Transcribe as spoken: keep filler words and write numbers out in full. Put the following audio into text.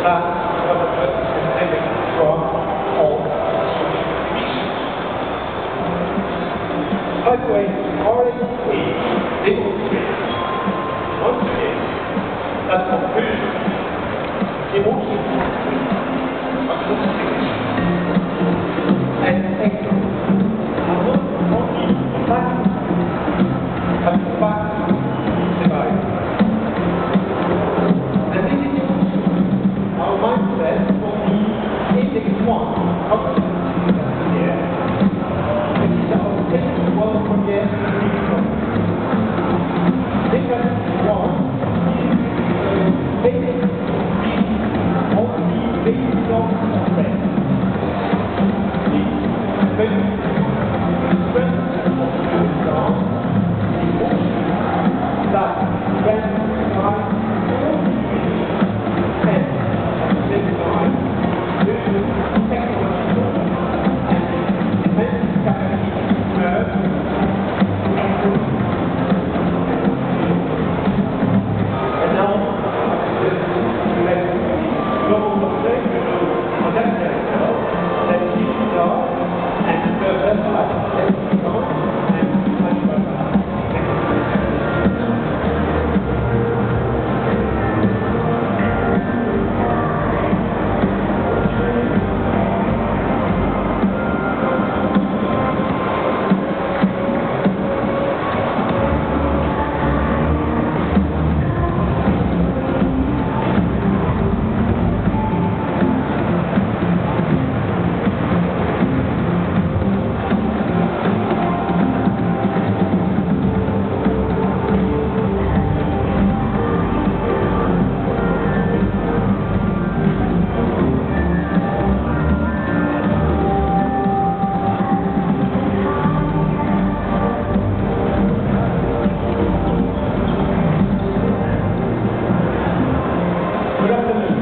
that government is living from all emissions. By the way, R A C demonstrates once again that confusion, emotional conflict, agnosticism, and anger are not only facts, but facts divide. And this is our mindset for the index one of the year, which is our fifth world premiere reform. Index one is basic of the basic norms of faith. The basic strength of the law, the emotion that grants right all and at the same time, due to technological and immense capacity to merge and now, the global population of that sector that is large and the best life and much better. Good afternoon.